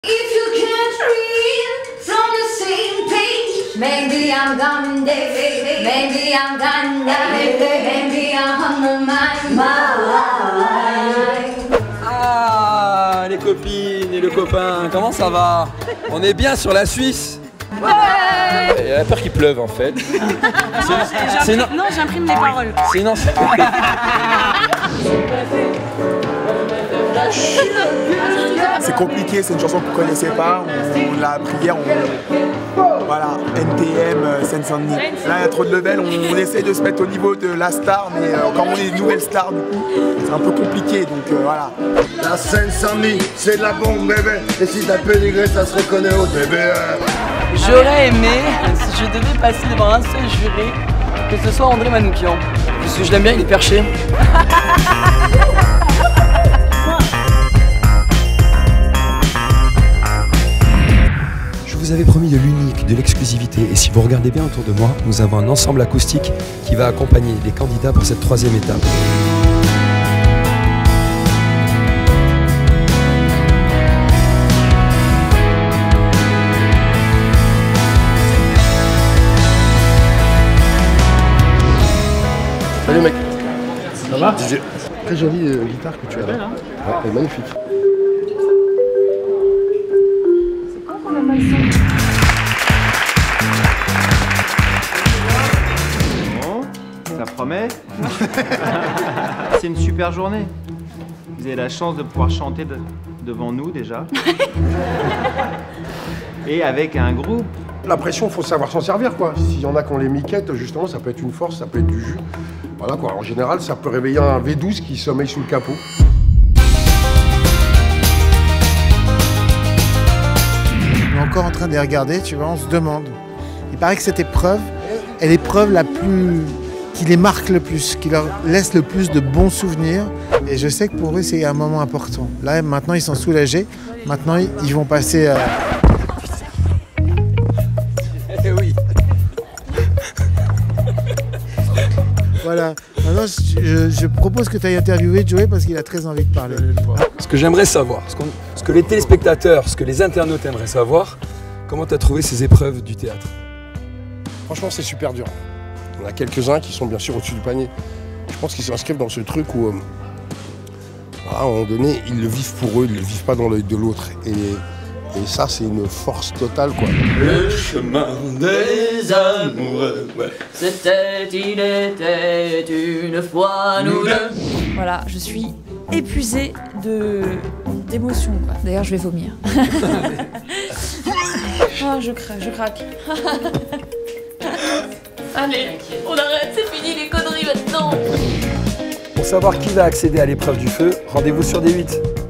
If you can't read from the same page, maybe I'm gone, maybe I'm gone, maybe I'm on my mind. Ah, les copines et le copain, comment ça va? On est bien sur la Suisse? Ouais. Il y a la peur qu'il pleuve en fait. Non, j'imprime les paroles. Sinon, c'est compliqué, c'est une chanson qu'on ne connaissait pas, on l'a appris hier, voilà, NTM, Seine-Saint-Denis. Là il y a trop de level, on essaie de se mettre au niveau de la star, mais comme on est une nouvelle star du coup, c'est un peu compliqué, donc voilà. La Seine-Saint-Denis, c'est de la bombe bébé, et si t'as pénigré, ça se reconnaît au début. J'aurais aimé, si je devais passer devant un seul jury, que ce soit André Manoukian. Parce que je l'aime bien, il est perché. Je vous avais promis de l'unique, de l'exclusivité, et si vous regardez bien autour de moi, nous avons un ensemble acoustique qui va accompagner les candidats pour cette troisième étape. Salut mec. Ça va? Très jolie guitare que tu as là. Belle, hein? Ouais, elle est magnifique. Bon, ça promet. C'est une super journée. Vous avez la chance de pouvoir chanter devant nous déjà. Et avec un groupe. La pression, faut savoir s'en servir quoi. S'il y en a qui ont les miquettes, justement, ça peut être une force, ça peut être du jus. Voilà quoi. En général, ça peut réveiller un V12 qui sommeille sous le capot. On est encore en train de les regarder, tu vois, on se demande. Il paraît que cette épreuve est l'épreuve la plus... qui les marque le plus, qui leur laisse le plus de bons souvenirs. Et je sais que pour eux, c'est un moment important. Là, maintenant, ils sont soulagés. Maintenant, ils vont passer... oui. Voilà. Maintenant, je propose que tu ailles interviewer Joey parce qu'il a très envie de parler. Ce que j'aimerais savoir, ce que les téléspectateurs, ce que les internautes aimeraient savoir, comment tu as trouvé ces épreuves du théâtre? Franchement, c'est super dur. Il y en a quelques-uns qui sont bien sûr au-dessus du panier. Je pense qu'ils s'inscrivent dans ce truc où, à un moment donné, ils le vivent pour eux, ils ne le vivent pas dans l'œil de l'autre. Et ça, c'est une force totale, quoi. Le chemin des amoureux, ouais. Il était une fois nous deux. Voilà, je suis épuisée d'émotions, quoi. D'ailleurs, je vais vomir. Oh, je craque. Allez, on arrête, c'est fini les conneries maintenant. Pour savoir qui va accéder à l'épreuve du feu, rendez-vous sur D8.